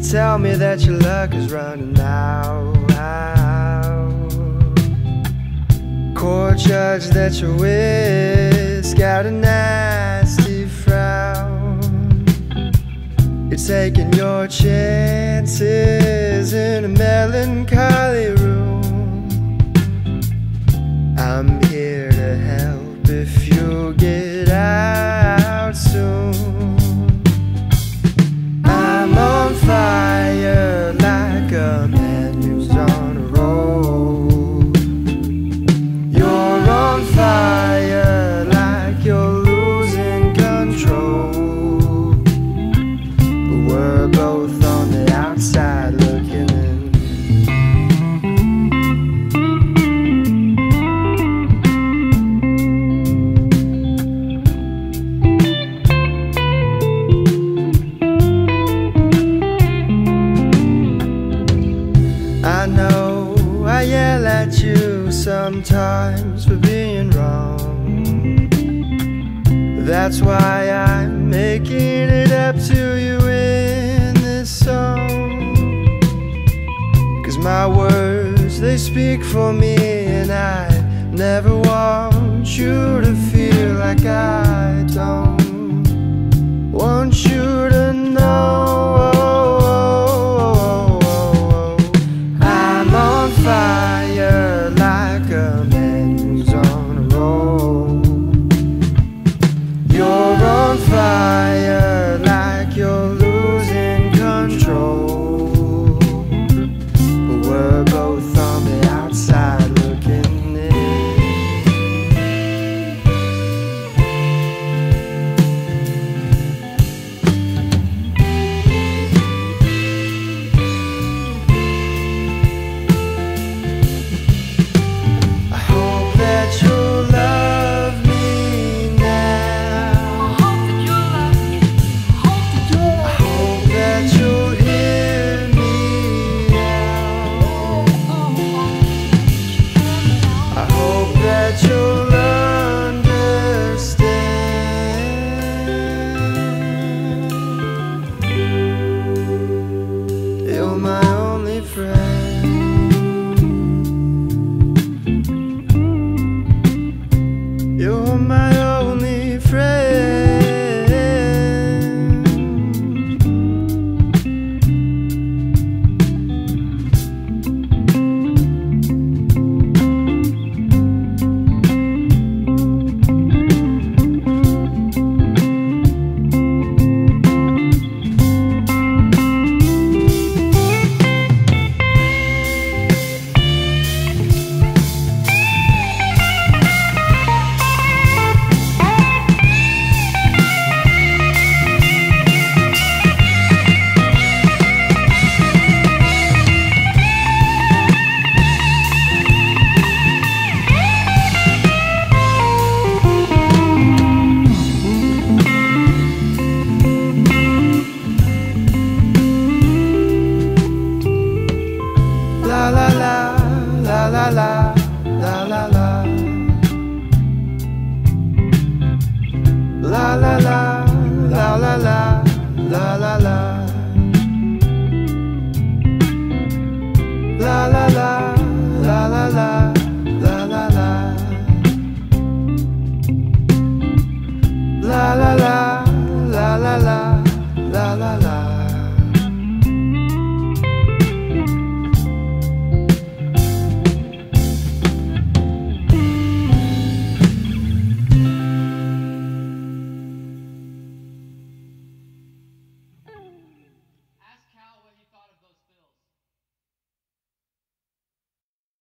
tell me that your luck is running out. Court judge that you're with got a nasty frown. You're taking your chances in a melancholy room. I'm here to help if you get out soon. I'm on fire like a man who's on a roll. You're on fire like you're losing control. We're both on the outside looking in. I know I yell at you sometimes for being wrong. That's why I'm making it up to you in this song. 'Cause my words, they speak for me, and I never want you to feel like I don't.